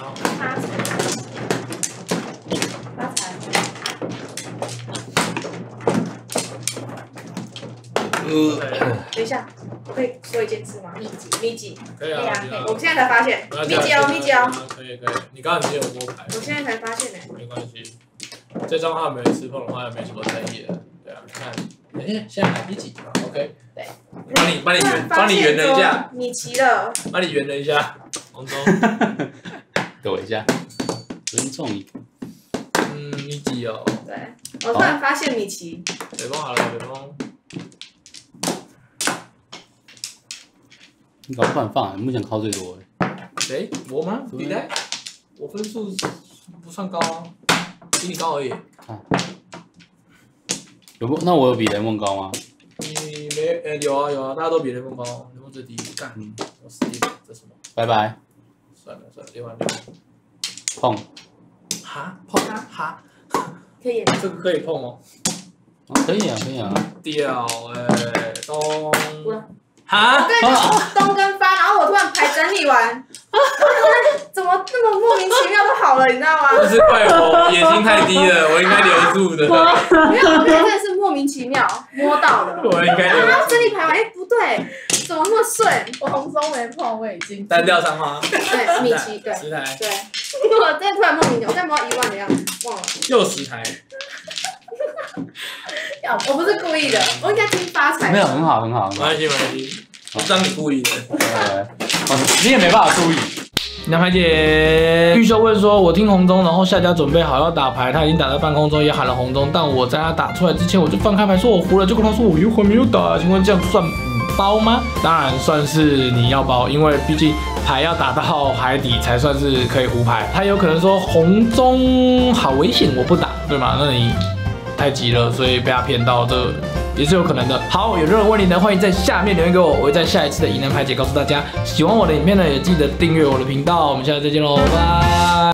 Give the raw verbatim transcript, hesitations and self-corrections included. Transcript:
好。 发财，发财。呃，等一下，我可以说一件事吗？秘籍，秘籍。 可以啊，可以啊。 我现在才发现，秘籍哦，秘籍哦。 可以可以，你刚刚已经有摸牌。 我现在才发现呢。 没关系，这张号没吃碰的话，也没什么争议的。对啊，看，哎，现在秘籍啊 ，OK。对。帮你帮你圆，帮你圆了一下。 米奇了。 帮你圆了一下，红中。 等我一下，尊重一个。 嗯，秘籍哦。 对，我突然发现米奇。 北风好了，北风。 你搞不敢放，目前靠最多哎。谁？我吗？你呢？我分数不算高啊，比你高而已。啊。 有不？那我有比雷梦高吗？ 你没？呃，有啊有啊，大家都比雷梦高，雷梦最低。干，我死定了，这什么？ 拜拜。 算了算了，六万六。 碰。 哈？碰啊？哈？ 可以。 这个可以碰哦。 啊，可以啊，可以啊。 掉哎，东。 哈？对，东跟发，然后我突然牌整理完，怎么那么莫名其妙就好了，你知道吗？ 这是怪我野心太低了，我应该留住的。 没有，我觉得真的是莫名其妙摸到的。 我应该留。 然后整理牌完，哎，不对，怎么那么顺？ 我红中没碰，我已经单调三花。 对，米奇，对， 十台。 对，我真的突然莫名其妙，我现在摸到一万的样子，忘了。 又十台。 我不是故意的，我应该听发财。 没有，很好，很好， 没关系，没关系，我当你故意的。 你也没办法注意。 男排姐玉秀问说：“我听红中，然后下家准备好要打牌，他已经打在半空中，也喊了红中，但我在他打出来之前，我就放开牌说我胡了，结果他说我又还没有打，请问这样算包吗？当然算是你要包，因为毕竟牌要打到海底才算是可以胡牌。他有可能说红中好危险，我不打，对吗？那你。”太急了，所以被他骗到，这也是有可能的。好，有任何问题呢，欢迎在下面留言给我，我会在下一次的疑难排解告诉大家。喜欢我的影片呢，也记得订阅我的频道。我们下次再见喽，拜拜。